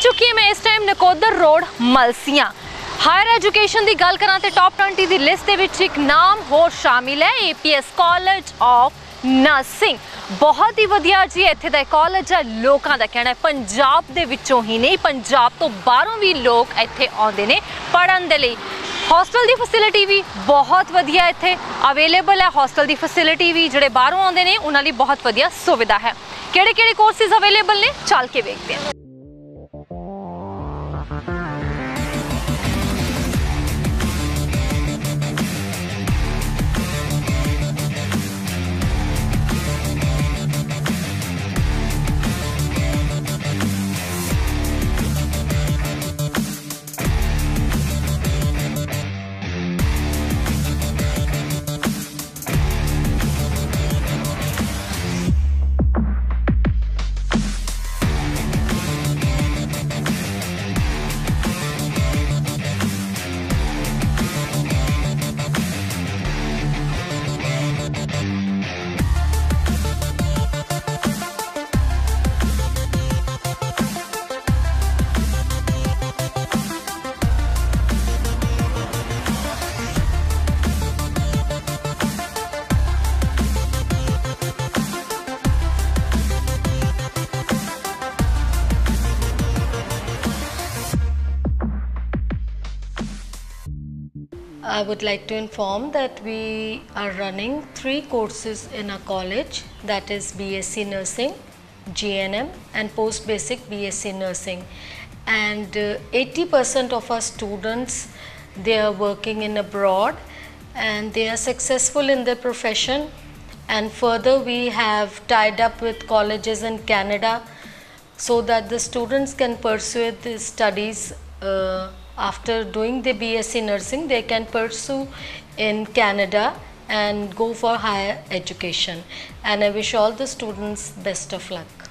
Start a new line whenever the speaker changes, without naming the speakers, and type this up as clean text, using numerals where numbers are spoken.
पहुंच चुकी है मैं इस time Nakodar road Malsian. Higher education की गल करा तो टॉप 20 की लिस्ट के विच एक नाम होर शामिल है APS कॉलेज ऑफ नर्सिंग। बहुत ही वधिया जी इत्थे दा कॉलेज है। लोगों का कहना है पंजाब दे विचों ही नहीं, पंजाब तो बाहरों भी लोग इत्थे आउंदे ने पढ़न दे लई। हॉस्टल की फैसिलिटी भी बहुत वधिया इत्थे अवेलेबल है। हॉस्टल की फैसिलिटी भी जिहड़े बाहरों आउंदे ने उन्हां लई बहुत वधिया सुविधा है। किहड़े-किहड़े कोर्सेज अवेलेबल ने चल के वेखदे हैं। I would like to inform that we are running 3 courses in our college, that is BSc Nursing, GNM and Post Basic BSc Nursing, and 80% of our students, they are working in abroad and they are successful in their profession. And further we have tied up with colleges in Canada so that the students can pursue their studies. After doing the BSc Nursing, they can pursue in Canada and go for higher education. And I wish all the students best of luck.